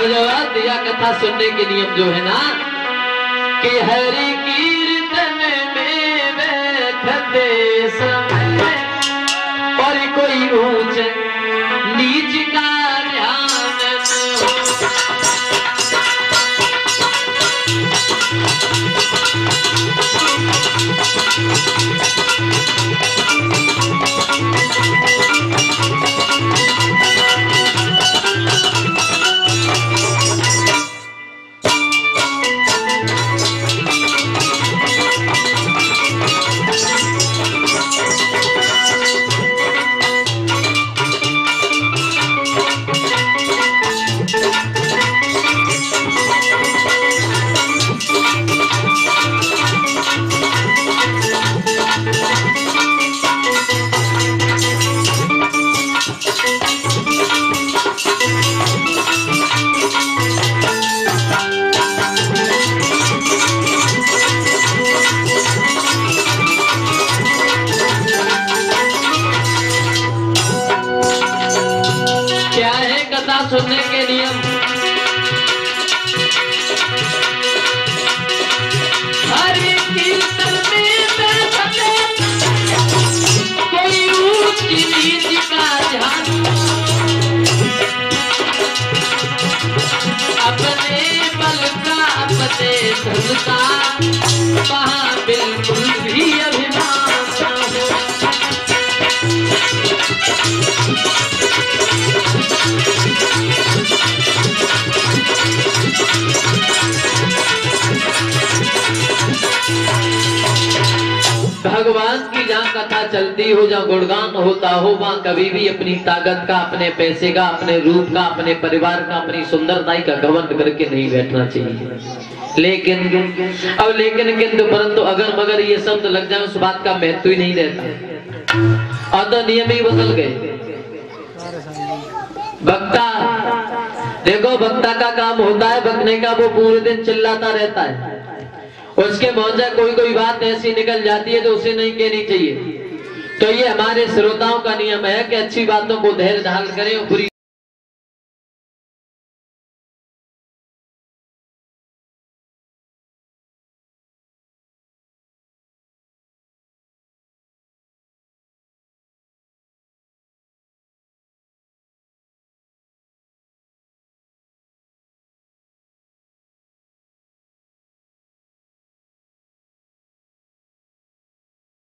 जवाब दिया कथा सुनने के नियम जो है ना कि हरि कीर्तन में बैठते समय और कोई ऊंच नीच का ध्यान न हो। सुनने के नियम हरि कीर्तन में बैठते कोई ऊंच नीच का ध्यान अपने बल का अपने धन का वहाँ बिल्कुल भी अभिमान न हो। भगवान की जहाँ कथा चलती हो, जहाँ गुणगान होता हो, वहाँ कभी भी अपनी ताकत का, अपने पैसे का, अपने रूप का, अपने परिवार का, अपनी सुंदरता का घमंड करके नहीं बैठना चाहिए। लेकिन किंतु परंतु अगर मगर ये शब्द लग जाए उस बात का महत्व ही नहीं रहता। और तो नियम ही बदल गए। वक्ता देखो, वक्ता का काम होता है बकने का, वो पूरे दिन चिल्लाता रहता है। उसके मुंह से कोई बात ऐसी निकल जाती है जो उसे नहीं कहनी चाहिए। तो ये हमारे श्रोताओं का नियम है कि अच्छी बातों को धैर्य धारण करें और बुरी